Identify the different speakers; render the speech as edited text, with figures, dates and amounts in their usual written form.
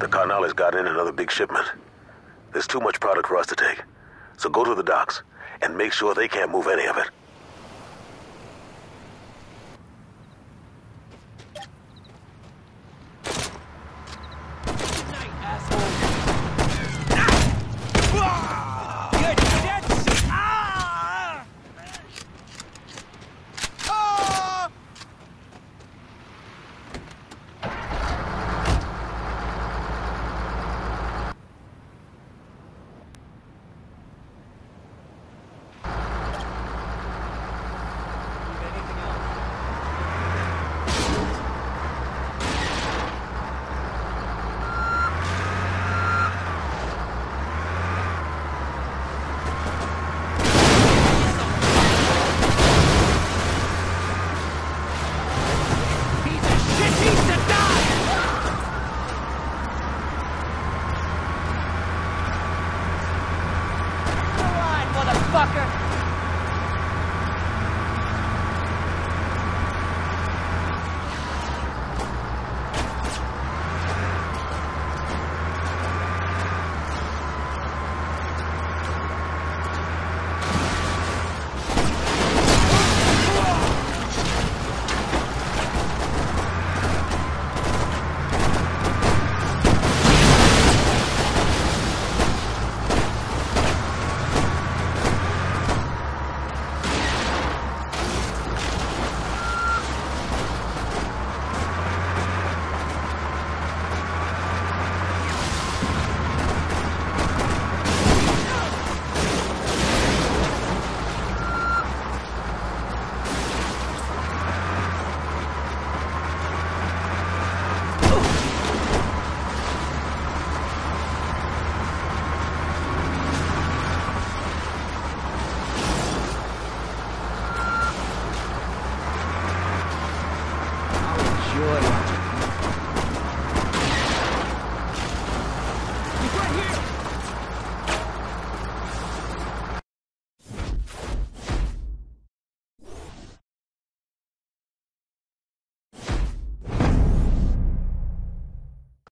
Speaker 1: The Carnales got in another big shipment. There's too much product for us to take. So go to the docks and make sure they can't move any of it.